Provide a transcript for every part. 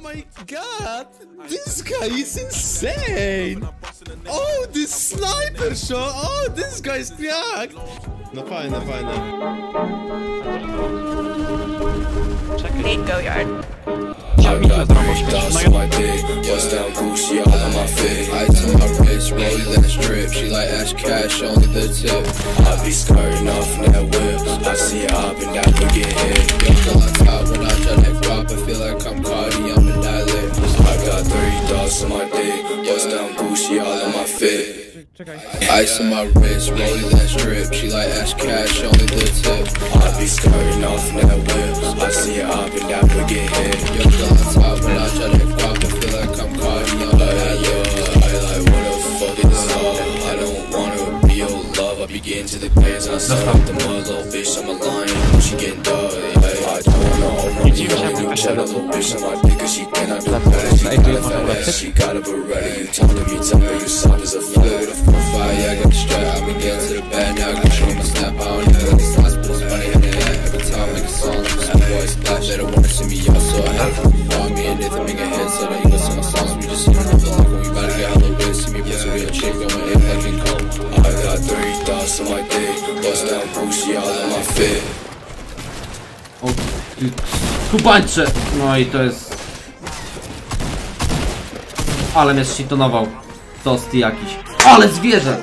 my god! This guy is insane! Oh, this sniper shot! Oh, this guy's cracked! No fajne, fajne. Czekaj. Go yard. I got 3 dots on my dick, bust down Gucci all on my fit. I tell my bitch, roll that strip. She like Ash Cash, only the tip. I be skirting off in that whip. I see her up and down to get hit. Yo, till on top when I try to drop, I feel like I'm Cardi, I'm the dialect. I got 3 dots on my dick, bust down Gucci all on my fit. Ice on my wrist, rolling that strip. She like Ash Cash, only the tip. I be skirting off in that whip. I see her up and down to get hit. Yo, till on top when I try to drop, I feel like I'm Cardi, I'm the dialect. I like, what the fuck is love? I don't wanna be your love. I be getting to the pants and I start up the mud. Little bitch, I'm a lion, she getting dug. I don't wanna hold on to you, new cheddar. Little bitch on my dick, cause she cannot do better. She got a fat ass, she got a Beretta. You talk to me, tell me you soft as a flirt. Fire, yeah, I got the strap, I been getting to the bed. Now I can show my snap, I don't even like these hospitals. Money in the head, every time I make a song, some boys splash. They don't wanna see me out, so I had to follow me and Nathan make a hit. So that you listen to my songs, we just see me never like when we bout to get hella rich. See me with a real chick, going in like in cold. I got 3 dots on my dick, bust down Gucci all on my fit. O, ty kubańcze! No i to jest... Ale mnie shitonował. Tosty jakiś. Ale zwierzę!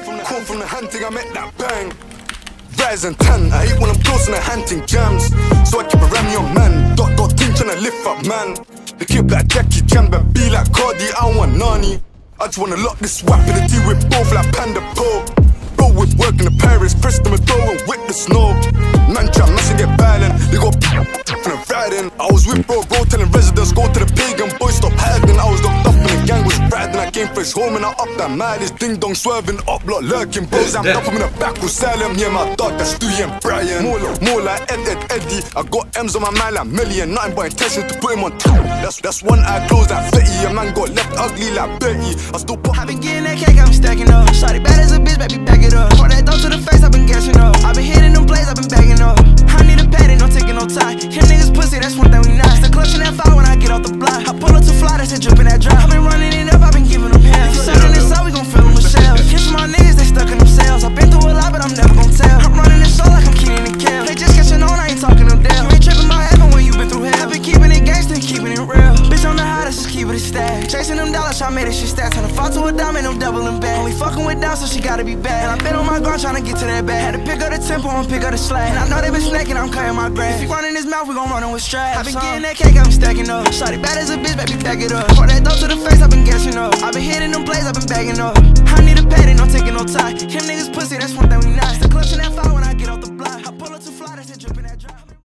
Rise and tan, I hate when I'm close and I'm hunting jams. So I keep around me on man. Dot team tryna lift up man. They keep like Jackie Chan, but be like Cardi, I don't want nani. I just wanna lock this swap in the deal with both like Panda Poe. Bro with work in the Paris, press them a door and whip the snow. Man try mess and get violent, they go from the riding. I was with bro telling residents go to the pagan boys stop hiding. I was locked up and the gang was riding. I came fresh home and I up that mileage. Ding dong swerving up, block lurking. Bros I'm up, I'm in the back with Salem. Yeah, my dog, that's Stewie and Brian. More like Eddie. I got M's on my mind like million. Nothing but intention to put him on top. That's one eye closed like Betty. A man got left ugly like Betty. I still put. I been getting that cake, I been stacking up. Shawty bad as a bitch, baby, back it up. Pour that dope to the face, I been gassing up. I been hitting them plays, I been bagging up. I need a patty, no taking no tie. Him niggas pussy, that's one thing we not. Still clutching that fire when I get off the block. I pull up to fly, that's it dripping that drop. I been running it up, I been giving them hell. If you selling this out, we gon' fill them with shells. Kiss my niggas, they stuck in themselves. I been through a lot, but I'm never gon' tell. I'm running this show like I'm Keenan and Kel. They just catching on, I ain't talking them down. You ain't tripping my heaven when you been through hell. I been keeping it gangsta and keeping it real. Bitch, I'm the hottest, just keep it a stack. Chasing them dollars, try made this shit stack. Turn a 5 to a diamond, I'm doubling back. Only fucking with down, so she gotta be bad. And I been on my grind trying to get to that bag. Had to pick up the tempo and pick up the slack. And I know they been snaking, I'm cutting my grass. If he running his mouth, we gon' run him with straps. I been getting that cake, I been stacking up. Shawty bad as a bitch, baby, back it up. Pour that dope to the face, I been gassing up. I been hitting them plays, I been bagging up. I need a patty, no taking no tie. Him niggas pussy, that's one thing we not.